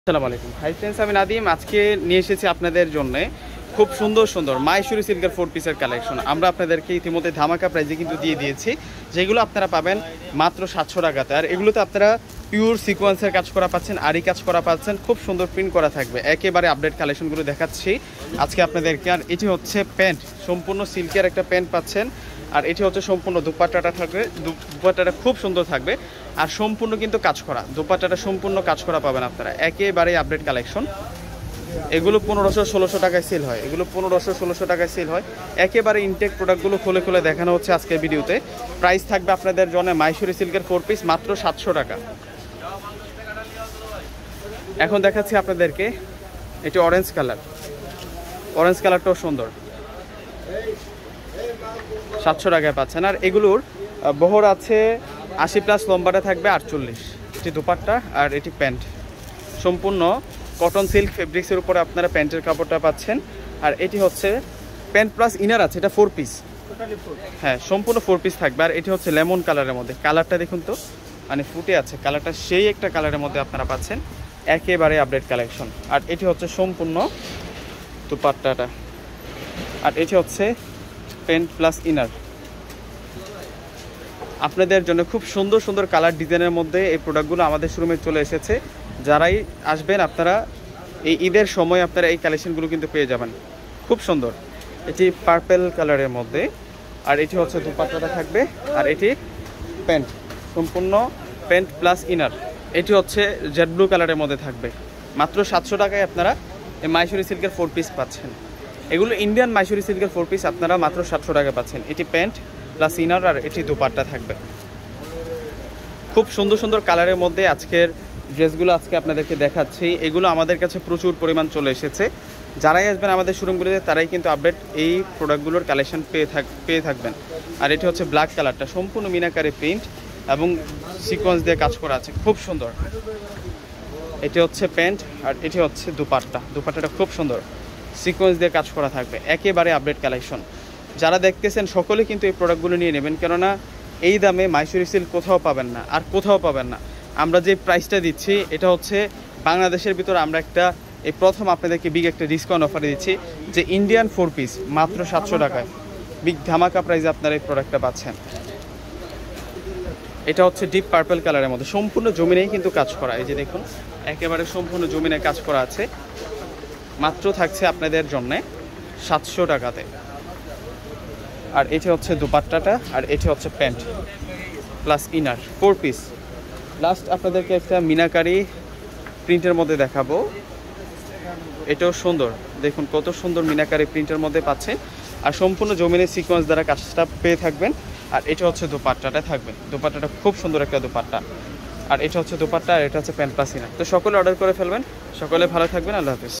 আসসালামু আলাইকুম। Hi friends, আমি নাদিম। আজকে নিয়ে এসেছি আপনাদের জন্য খুব সুন্দর সুন্দর মাহেশ্বরী সিল্কের 4 পিসের কালেকশন। আমরা আপনাদেরকে ইতিমধ্যে ধামাকা প্রাইজে কিন্তু দিয়ে দিয়েছি, যেগুলো আপনারা পাবেন মাত্র 700 টাকাতে। আর এগুলোতে আপনারা পিওর সিকোয়েন্সের কাজ করা পাচ্ছেন, আরি কাজ করা পাচ্ছেন, খুব সুন্দর প্রিন্ট করা থাকবে। একেবারে আপডেট কালেকশনগুলো দেখাচ্ছি আজকে আপনাদেরকে। আর এটি হচ্ছে প্যান্ট, সম্পূর্ণ সিল্কের একটা প্যান্ট পাচ্ছেন। আর এটি হচ্ছে সম্পূর্ণ দুপাট্টাটা থাকবে, দুপাট্টাটা খুব সুন্দর থাকবে আর সম্পূর্ণ কিন্তু কাজ করা। দুপাট্টাটা সম্পূর্ণ কাজ করা পাবেন আপনারা, একেবারে আপডেট কালেকশন। এগুলো 1500-1600 টাকায় সেল হয়, এগুলো 1500-1600 টাকায় সেল হয়। একেবারে ইনটেক প্রোডাক্টগুলো খুলে খুলে দেখানো হচ্ছে আজকের ভিডিওতে। প্রাইস থাকবে আপনাদের জন্য মাহেশ্বরী সিল্কের 4 পিস মাত্র 700 টাকা। এখন দেখাচ্ছি আপনাদেরকে এটি অরেঞ্জ কালার, অরেঞ্জ কালারটাও সুন্দর, 700 টাকায় পাচ্ছেন। আর এগুলোর বহর আছে 80+, লম্বাটা থাকবে 48। এটি দুপাট্টা আর এটি প্যান্ট, সম্পূর্ণ কটন সিল্ক ফেব্রিক্সের উপরে আপনারা প্যান্টের কাপড়টা পাচ্ছেন। আর এটি হচ্ছে প্যান্ট প্লাস ইনার আছে, এটা 4 পিস, হ্যাঁ সম্পূর্ণ 4 পিস থাকবে। আর এটি হচ্ছে লেমন কালারের মধ্যে, কালারটা দেখুন তো মানে ফুটে আছে কালারটা, সেই একটা কালারের মধ্যে আপনারা পাচ্ছেন, একেবারে আপডেট কালেকশন। আর এটি হচ্ছে সম্পূর্ণ দুপাট্টাটা, আর এটি হচ্ছে প্যান্ট প্লাস ইনার। আপনাদের জন্য খুব সুন্দর সুন্দর কালার ডিজাইনের মধ্যে এই প্রোডাক্টগুলো আমাদের শোরুমে চলে এসেছে। যারাই আসবেন আপনারা এই ঈদের সময় আপনারা এই কালেকশনগুলো কিন্তু পেয়ে যাবেন, খুব সুন্দর। এটি পার্পেল কালারের মধ্যে, আর এটি হচ্ছে দুপাট্টাটা থাকবে। আর এটি প্যান্ট, সম্পূর্ণ প্যান্ট প্লাস ইনার। এটি হচ্ছে জেড ব্লু কালারের মধ্যে থাকবে। মাত্র 700 টাকায় আপনারা এই মাহেশ্বরী সিল্কের 4 পিস পাচ্ছেন। এগুলো ইন্ডিয়ান মাহেশ্বরী সিল্কের 4 পিস আপনারা মাত্র 700 টাকা পাচ্ছেন। এটি প্যান্ট প্লাস ইনার আর এটি দুপাট্টা থাকবে। খুব সুন্দর সুন্দর কালারের মধ্যে আজকের ড্রেসগুলো আজকে আপনাদেরকে দেখাচ্ছি। এগুলো আমাদের কাছে প্রচুর পরিমাণ চলে এসেছে। যারাই আসবেন আমাদের শোরুমগুলোতে তারাই কিন্তু আপডেট এই প্রোডাক্টগুলোর কালেকশন পেয়ে থাকবেন। আর এটি হচ্ছে ব্ল্যাক কালারটা, সম্পূর্ণ মিনাকারি প্রিন্ট এবং সিকোয়েন্স দিয়ে কাজ করা আছে, খুব সুন্দর। এটি হচ্ছে প্যান্ট আর এটি হচ্ছে দুপাট্টা, দুপাট্টাটা খুব সুন্দর, সিকোয়েন্স দিয়ে কাজ করা থাকবে, একেবারে আপডেট কালেকশন। যারা দেখতেছেন সকলে কিন্তু এই প্রোডাক্টগুলো নিয়ে নেবেন, কেননা এই দামে মাহেশ্বরী সিল্ক কোথাও পাবেন না, আর কোথাও পাবেন না। আমরা যে প্রাইসটা দিচ্ছি এটা হচ্ছে বাংলাদেশের ভিতরে আমরা একটা এই প্রথম আপনাদেরকে বিগ একটা ডিসকাউন্ট অফারে দিচ্ছি, যে ইন্ডিয়ান 4 পিস মাত্র 700 টাকায় বিগ ধামাকা প্রাইসে আপনারা এই প্রোডাক্টটা পাচ্ছেন। এটা হচ্ছে ডিপ পার্পল কালারের মধ্যে, সম্পূর্ণ জমিনেই কিন্তু কাজ করা। এই যে দেখুন একেবারে সম্পূর্ণ জমিনে কাজ করা আছে, মাত্র থাকছে আপনাদের জন্যে 700 টাকাতে। আর এটি হচ্ছে দুপাট্টাটা, আর এটি হচ্ছে pant plus inner 4 piece. Last আপনাদেরকে একটা মিনাকারি প্রিন্টের মধ্যে দেখাবো, এটাও সুন্দর, দেখুন কত সুন্দর মিনাকারি প্রিন্টের মধ্যে পাচ্ছেন। আর সম্পূর্ণ জমিনের সিকোয়েন্স দ্বারা কাজটা পেয়ে থাকবেন। আর এটা হচ্ছে দুপাট্টাটা থাকবে, দুপাট্টাটা খুব সুন্দর একটা দুপাট্টা। আর এটা হচ্ছে দুপাট্টা আর এটা হচ্ছে প্যান্ট প্লাস ইনার। তো সকলে অর্ডার করে ফেলবেন, সকলে ভালো থাকবেন, আল্লাহ হাফিজ।